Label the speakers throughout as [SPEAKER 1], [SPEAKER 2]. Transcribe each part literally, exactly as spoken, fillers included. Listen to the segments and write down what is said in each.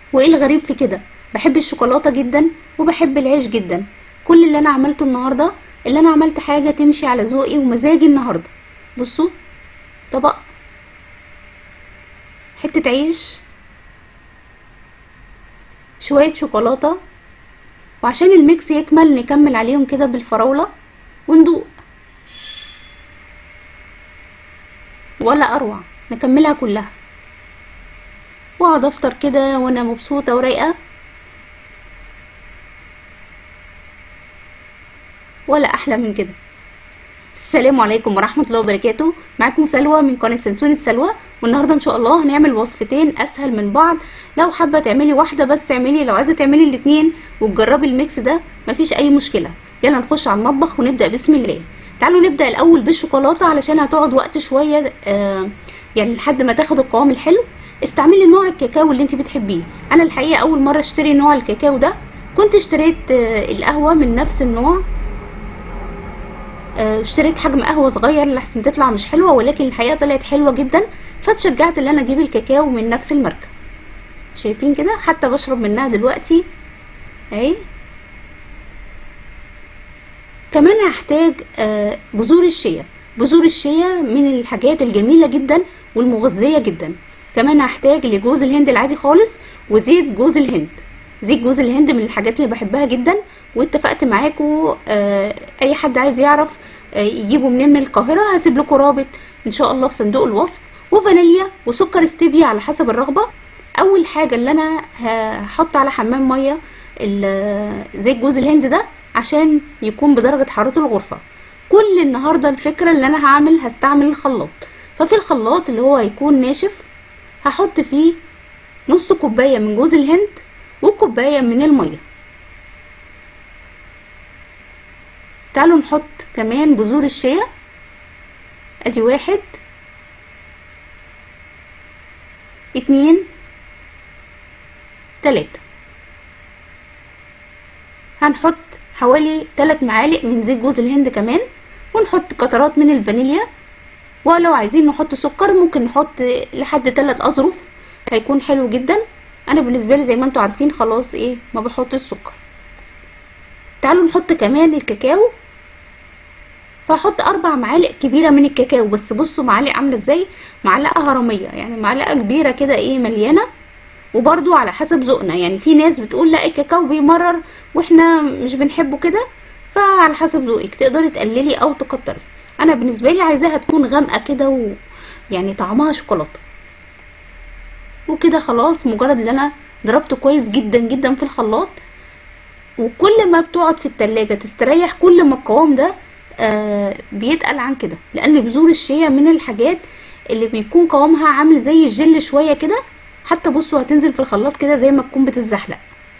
[SPEAKER 1] وايه الغريب في كده؟ بحب الشوكولاته جدا وبحب العيش جدا. كل اللي انا عملته النهارده اللي انا عملت حاجه تمشي على ذوقي ومزاجي النهارده. بصوا، طبق، حته عيش، شويه شوكولاته، وعشان الميكس يكمل نكمل عليهم كده بالفراوله وندوق. ولا اروع، نكملها كلها واقعد افطر كده وانا مبسوطه ورايقه. ولا احلى من كده. السلام عليكم ورحمه الله وبركاته. معاكم سلوى من قناه سنسونة سلوى، والنهارده ان شاء الله هنعمل وصفتين اسهل من بعض. لو حابه تعملي واحده بس اعملي، لو عايزه تعملي الاتنين وتجربي الميكس ده مفيش اي مشكله. يلا نخش على المطبخ ونبدا بسم الله. تعالوا نبدا الاول بالشوكولاته علشان هتقعد وقت شويه، آه يعني لحد ما تاخد القوام الحلو. استعملي نوع الكاكاو اللي انت بتحبيه. انا الحقيقه اول مره اشتري نوع الكاكاو ده، كنت اشتريت آه القهوه من نفس النوع، آه اشتريت حجم قهوه صغير لحسن تطلع مش حلوه، ولكن الحقيقه طلعت حلوه جدا، فاتشجعت ان انا اجيب الكاكاو من نفس الماركه. شايفين كده؟ حتى بشرب منها دلوقتي اهي. كمان هحتاج آه بذور الشيا. بذور الشيا من الحاجات الجميله جدا والمغذيه جدا. كمان هحتاج لجوز الهند العادي خالص وزيت جوز الهند. زيت جوز الهند من الحاجات اللي بحبها جدا، واتفقت معاكم آه اي حد عايز يعرف آه يجيبه منين من القاهره هسيب لكم رابط ان شاء الله في صندوق الوصف. وفانيليا وسكر ستيفيا على حسب الرغبه. اول حاجه اللي انا هحط على حمام ميه زيت جوز الهند ده عشان يكون بدرجه حراره الغرفه. كل النهارده الفكره اللي انا هعمل هستعمل الخلاط، ففي الخلاط اللي هو هيكون ناشف هحط فيه نص كوبايه من جوز الهند وكوبايه من الميه. تعالوا نحط كمان بذور الشيا. ادي واحد، اتنين، تلاتة. هنحط حوالي تلات معالق من زيت جوز الهند كمان، ونحط قطرات من الفانيليا. ولو عايزين نحط سكر ممكن نحط لحد تلات اظرف، هيكون حلو جدا. انا بالنسبه لي زي ما انتوا عارفين خلاص ايه ما بحط السكر. تعالوا نحط كمان الكاكاو، فهحط اربع معالق كبيره من الكاكاو. بس بصوا معالق عامله ازاي، معلقه هرميه، يعني معلقه كبيره كده ايه مليانه. وبرضو على حسب ذوقنا، يعني في ناس بتقول لا الكاكاو بيمرر واحنا مش بنحبه كده، فعلى حسب ذوقك تقدري تقللي او تكتري. انا بالنسبه لي عايزاها تكون غامقه كده ويعني طعمها شوكولاته. وكده خلاص، مجرد ان انا ضربته كويس جدا جدا في الخلاط. وكل ما بتقعد في التلاجة تستريح كل ما القوام ده آه بيتقل عن كده، لان بذور الشيا من الحاجات اللي بيكون قوامها عامل زي الجل شويه كده. حتى بصوا هتنزل في الخلاط كده زي ما تكون بتتزحلق.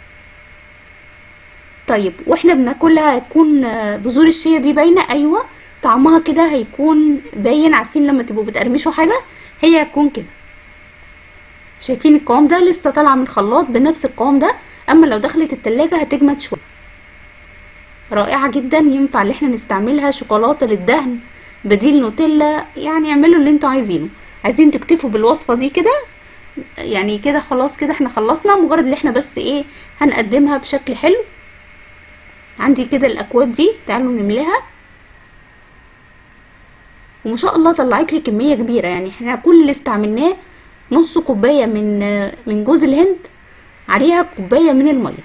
[SPEAKER 1] طيب واحنا بناكلها هتكون بذور الشيا دي باينه؟ ايوه، طعمها كده هيكون باين. عارفين لما تبقوا بتقرمشوا حاجه؟ هي هتكون كده. شايفين القوام ده لسه طالعه من الخلاط بنفس القوام ده، اما لو دخلت التلاجة هتجمد شويه. رائعه جدا، ينفع ان احنا نستعملها شوكولاته للدهن بديل نوتيلا. يعني اعملوا اللي انتوا عايزينه. عايزين تكتفوا بالوصفه دي كده يعني كده خلاص، كده احنا خلصنا. مجرد ان احنا بس ايه هنقدمها بشكل حلو. عندي كده الاكواب دي، تعالوا نملاها. وما شاء الله طلعت لي كميه كبيره، يعني احنا كل اللي استعملناه نص كوبايه من من جوز الهند عليها كوبايه من الميه.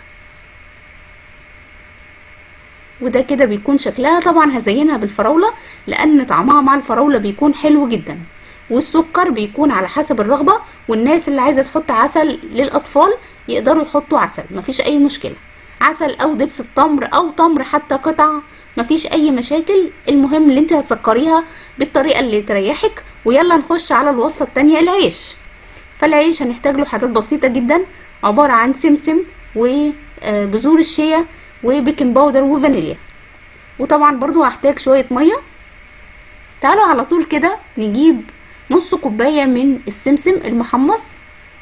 [SPEAKER 1] وده كده بيكون شكلها. طبعا هزينها بالفراوله لان طعمها مع الفراوله بيكون حلو جدا، والسكر بيكون على حسب الرغبه. والناس اللي عايزه تحط عسل للاطفال يقدروا يحطوا عسل، مفيش اي مشكله. عسل او دبس التمر او تمر حتى قطع، مفيش اي مشاكل. المهم ان انت هتسكريها بالطريقه اللي تريحك. ويلا نخش على الوصفه التانية، العيش. فالعيش هنحتاج له حاجات بسيطه جدا، عباره عن سمسم وبذور الشيا وبيكنج باودر وفانيليا. وطبعا برضو هحتاج شويه ميه. تعالوا على طول كده نجيب نص كوبايه من السمسم المحمص.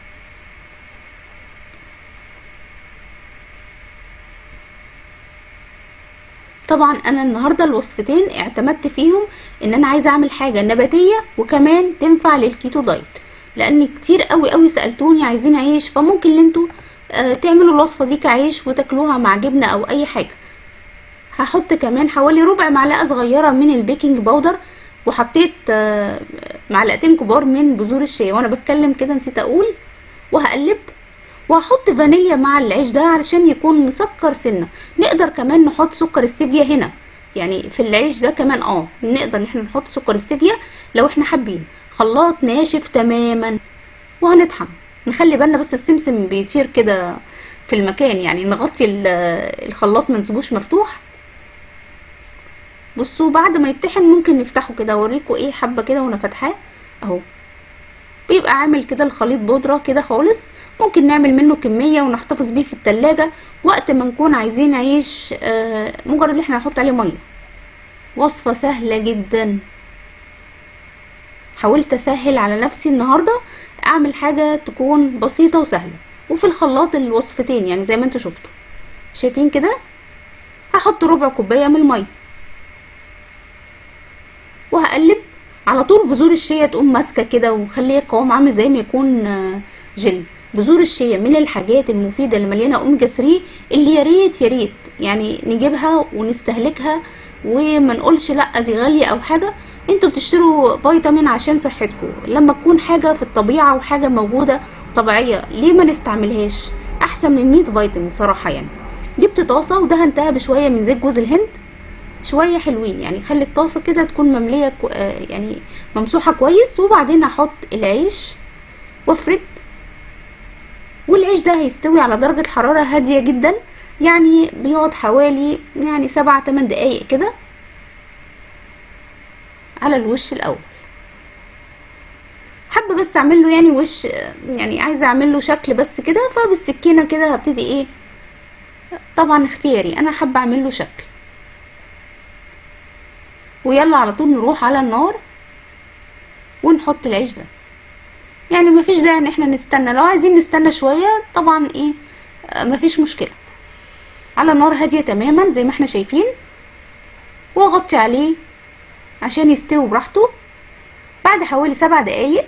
[SPEAKER 1] طبعا انا النهارده الوصفتين اعتمدت فيهم ان انا عايزه اعمل حاجه نباتيه وكمان تنفع للكيتو دايت، لان كتير قوي قوي سالتوني عايزين عيش، فممكن ان انتوا آه تعملوا الوصفه دي كعيش وتاكلوها مع جبنه او اي حاجه. هحط كمان حوالي ربع معلقه صغيره من البيكنج باودر، وحطيت آه معلقتين كبار من بذور الشيا. وانا بتكلم كده نسيت اقول. وهقلب، وهحط فانيليا مع العيش ده علشان يكون مسكر سنه. نقدر كمان نحط سكر ستيفيا هنا، يعني في العيش ده كمان اه نقدر ان احنا نحط سكر ستيفيا لو احنا حابين. خلاط ناشف تماما، وهنطحن. نخلي بالنا بس السمسم بيطير كده في المكان، يعني نغطي الخلاط منسيبوش مفتوح. بصوا بعد ما يتطحن ممكن نفتحه كده، اوريكم ايه حبه كده وانا فاتحاه اهو. بيبقى عامل كده الخليط بودره كده خالص. ممكن نعمل منه كميه ونحتفظ بيه في التلاجة وقت ما نكون عايزين عيش، آه مجرد ان احنا نحط عليه ميه. وصفه سهله جدا. حاولت اسهل على نفسي النهارده، اعمل حاجه تكون بسيطه وسهله. وفي الخلاط الوصفتين يعني زي ما انتوا شفتوا، شايفين كده. هحط ربع كوبايه من الميه، وهقلب على طول. بذور الشيا تقوم ماسكه كده وخليه القوام عامل زي ما يكون جل. بذور الشيا من الحاجات المفيده اللي مليانه اوميجا ثلاثة، اللي يا ريت يا ريت يعني نجيبها ونستهلكها، وما نقولش لا دي غاليه او حاجه. انتوا بتشتروا فيتامين عشان صحتكم، لما تكون حاجه في الطبيعه وحاجه موجوده طبيعيه ليه ما نستعملهاش؟ احسن من مية فيتامين صراحه. يعني جبت طاسه ودهنتها بشويه من زيت جوز الهند، شويه حلوين يعني. خلي الطاسه كده تكون ممليه كو... آه يعني ممسوحه كويس. وبعدين هحط العيش وافرد، والعيش ده هيستوي على درجه حراره هاديه جدا، يعني بيقعد حوالي يعني سبع تمن دقايق كده على الوش الاول. حابه بس اعمل له يعني وش، يعني عايزه اعمل له شكل بس كده، فبالسكينه كده هبتدي ايه، طبعا اختياري، انا حابه اعمل له شكل. ويلا على طول نروح على النار ونحط العيش ده. يعني مفيش داعي ان احنا نستنى، لو عايزين نستنى شويه طبعا ايه مفيش مشكله. على نار هاديه تماما زي ما احنا شايفين، واغطي عليه عشان يستوي براحته. بعد حوالي سبع دقايق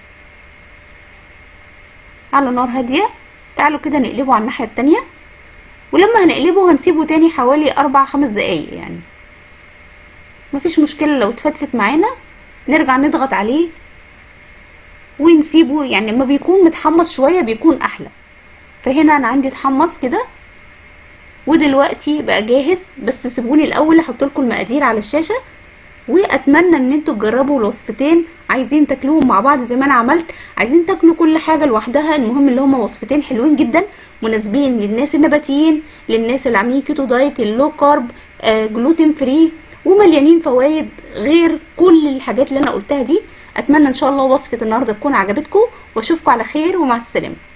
[SPEAKER 1] على نار هاديه، تعالوا كده نقلبه على الناحيه التانية. ولما هنقلبه هنسيبه تاني حوالي اربع خمس دقايق، يعني مفيش مشكله لو اتفتفت معانا نرجع نضغط عليه ونسيبه. يعني لما بيكون متحمص شويه بيكون احلى. فهنا انا عندي اتحمص كده ودلوقتي بقى جاهز. بس سيبوني الاول احط لكم المقادير على الشاشه، واتمنى ان انتوا تجربوا الوصفتين. عايزين تاكلوهم مع بعض زي ما انا عملت، عايزين تاكلوا كل حاجه لوحدها، المهم اللي هما وصفتين حلوين جدا مناسبين للناس النباتيين، للناس اللي عاملين كيتو دايت، اللو كارب، آه جلوتين فري، ومليانين فوائد غير كل الحاجات اللي انا قلتها دي. اتمنى ان شاء الله وصفه النهارده تكون عجبتكم، واشوفكم على خير ومع السلامه.